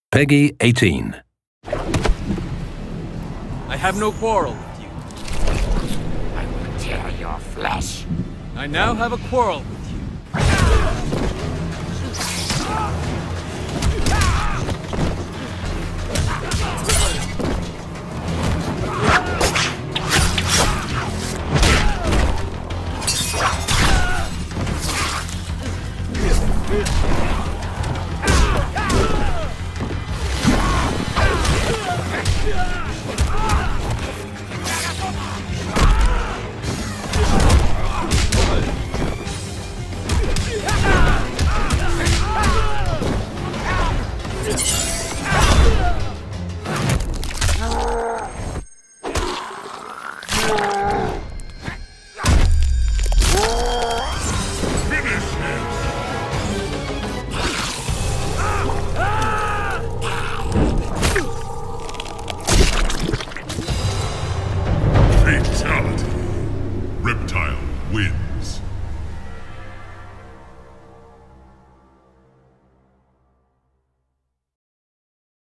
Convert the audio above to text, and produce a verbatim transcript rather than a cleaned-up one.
Peggy eighteen. I have no quarrel with you. I will tear your flesh. I now have a quarrel with you. Fatality. Reptile wins.